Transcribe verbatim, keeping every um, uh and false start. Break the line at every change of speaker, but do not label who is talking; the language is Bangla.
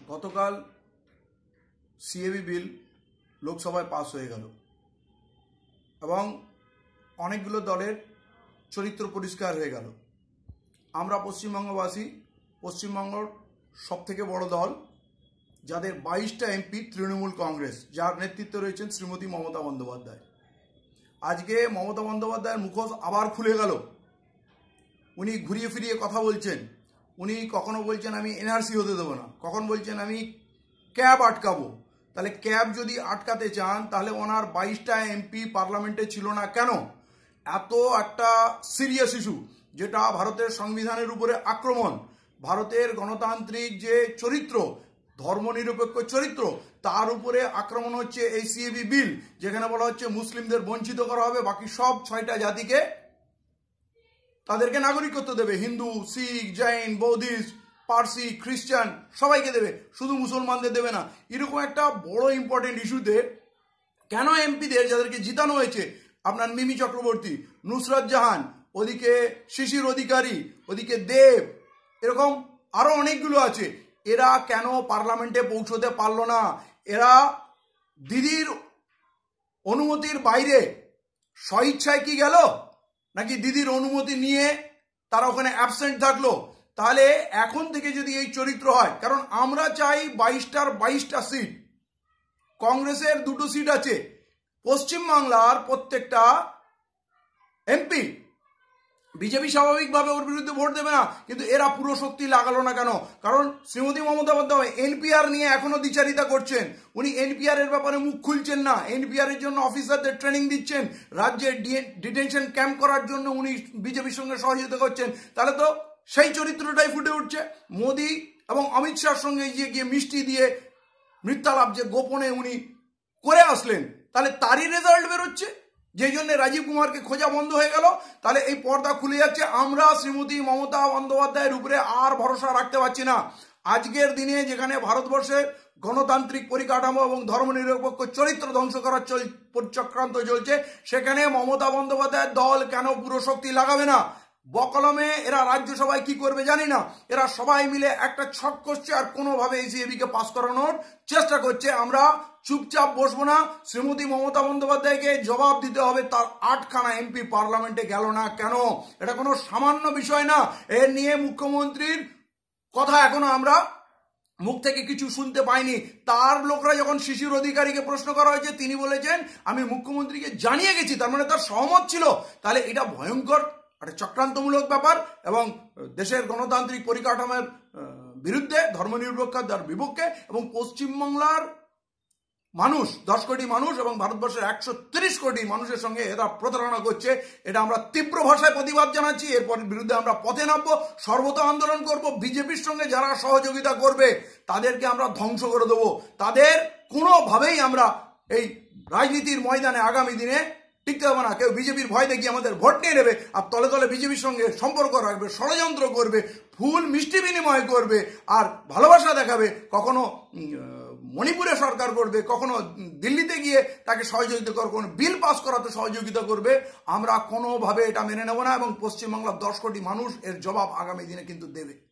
গতকাল সিএবি বিল লোকসভায় পাস হয়ে গেল এবং অনেকগুলো দলের চরিত্র পরিষ্কার হয়ে গেল। আমরা পশ্চিমবঙ্গবাসী, পশ্চিমবঙ্গর সবথেকে বড় দল যাদের বাইশটা এমপি তৃণমূল কংগ্রেস, যার নেতৃত্বে রয়েছেন শ্রীমতী মমতা বন্দ্যোপাধ্যায়। আজকে মমতা বন্দ্যোপাধ্যায়ের মুখোশ আবার খুলে গেল। উনি ঘুরিয়ে ফিরিয়ে কথা বলছেন। উনি কখনো বলছেন আমি এনআরসি হতে দেবো না, কখন বলছেন আমি ক্যাব আটকাবো। তাহলে ক্যাব যদি আটকাতে চান তাহলে ওনার বাইশটা এমপি পার্লামেন্টে ছিল না কেন? এত একটা সিরিয়াস ইস্যু যেটা ভারতের সংবিধানের উপরে আক্রমণ, ভারতের গণতান্ত্রিক যে চরিত্র, ধর্মনিরপেক্ষ চরিত্র, তার উপরে আক্রমণ হচ্ছে এই সিএবি বিল, যেখানে বলা হচ্ছে মুসলিমদের বঞ্চিত করা হবে, বাকি সব ছয়টা জাতিকে তাদেরকে নাগরিকত্ব দেবে। হিন্দু, শিখ, জৈন, বৌদ্ধিস্ট, পার্সি, খ্রিস্টান সবাইকে দেবে, শুধু মুসলমানদের দেবে না। এরকম একটা বড় ইম্পর্টেন্ট ইস্যুতে কেন এমপিদের যাদেরকে জিতানো হয়েছে, আপনার মিমি চক্রবর্তী, নুসরাত জাহান, ওদিকে শিশির অধিকারী, ওদিকে দেব, এরকম আরো অনেকগুলো আছে, এরা কেন পার্লামেন্টে পৌঁছতে পারলো না? এরা দিদির অনুমতির বাইরে স্বইচ্ছায় কি গেল, নাকি দিদির অনুমতি নিয়ে তারা ওখানে অ্যাবসেন্ট থাকলো? তাহলে এখন থেকে যদি এই চরিত্র হয়, কারণ আমরা চাই বাইশটার বাইশটা সিট, কংগ্রেসের দুটো সিট আছে, পশ্চিমবাংলার প্রত্যেকটা এমপি, বিজেপি স্বাভাবিকভাবে ওর বিরুদ্ধে ভোট দেবে না, কিন্তু এরা পুরো শক্তি লাগালো না কেন? কারণ শ্রীমতী মমতা বন্দ্যোপাধ্যায় এনপিআর নিয়ে এখনো দ্বিচারিতা করছেন। উনি এনপিআর এর ব্যাপারে মুখ খুলছেন না। এনপিআর এর জন্য অফিসারদের ট্রেনিং দিচ্ছেন, রাজ্যে ডিটেনশন ক্যাম্প করার জন্য উনি বিজেপির সঙ্গে সহযোগিতা করছেন। তাহলে তো সেই চরিত্রটাই ফুটে উঠছে। মোদি এবং অমিত শাহর সঙ্গে গিয়ে গিয়ে মিষ্টি দিয়ে মৃত্যালাপ যে গোপনে উনি করে আসলেন, তাহলে তারই রেজাল্ট বেরোচ্ছে, যেই জন্য রাজীব কুমারকে খোঁজা বন্ধ হয়ে গেল। তাহলে এই পর্দা খুলে যাচ্ছে। আমরা শ্রীমতী মমতা বন্দ্যোপাধ্যায়ের উপরে আর ভরসা রাখতে পারছি না। আজকের দিনে যেখানে ভারতবর্ষের গণতান্ত্রিক পরিকাঠামো এবং ধর্মনিরপেক্ষ চরিত্র ধ্বংস করার চক্রান্ত চলছে, সেখানে মমতা বন্দ্যোপাধ্যায়ের দল কেন পুরো শক্তি লাগাবে না? বকলমে এরা রাজ্যসভায় কি করবে জানি না, এরা সবাই মিলে একটা ছক করছে আর কোনোভাবে এই সিএবিকে পাস করানোর চেষ্টা করছে। আমরা চুপচাপ বসবো না। শ্রীমতী মমতা বন্দ্যোপাধ্যায়কে জবাব দিতে হবে, তার আটখানা এমপি পার্লামেন্টে গেল না কেন? এটা কোনো সামান্য বিষয় না। এর নিয়ে মুখ্যমন্ত্রীর কথা এখনো আমরা মুখ থেকে কিছু শুনতে পাইনি। তার লোকরা যখন শিশির অধিকারীকে প্রশ্ন করা হয়েছে, তিনি বলেছেন আমি মুখ্যমন্ত্রীকে জানিয়ে গেছি, তার মানে তার সহমত ছিল। তাহলে এটা ভয়ঙ্কর একটা চক্রান্তমূলক ব্যাপার এবং দেশের গণতান্ত্রিক পরিকাঠামোর বিরুদ্ধে, ধর্মনিরপেক্ষতার বিপক্ষে, এবং পশ্চিমবাংলার মানুষ, দশ কোটি মানুষ এবং ভারতবর্ষের একশো তিরিশ কোটি মানুষের সঙ্গে এরা প্রতারণা করছে। এটা আমরা তীব্র ভাষায় প্রতিবাদ জানাচ্ছি। এরপর বিরুদ্ধে আমরা পথে নামবো, সর্বত আন্দোলন করব। বিজেপির সঙ্গে যারা সহযোগিতা করবে তাদেরকে আমরা ধ্বংস করে দেবো। তাদের কোনোভাবেই আমরা এই রাজনীতির ময়দানে আগামী দিনে টিকতে হবে না। কেউ বিজেপির ভয় দেখিয়ে আমাদের ভোট নিয়ে নেবে আর তলে তলে বিজেপির সঙ্গে সম্পর্ক রাখবে, ষড়যন্ত্র করবে, ফুল মিষ্টি বিনিময় করবে আর ভালোবাসা দেখাবে। কখনো মণিপুরে সরকার করবে, কখনো দিল্লিতে গিয়ে তাকে সহযোগিতা করবে, কোনো বিল পাস করাতে সহযোগিতা করবে। আমরা কোনোভাবে এটা মেনে নেব না এবং পশ্চিমবাংলার দশ কোটি মানুষ এর জবাব আগামী দিনে কিন্তু দেবে।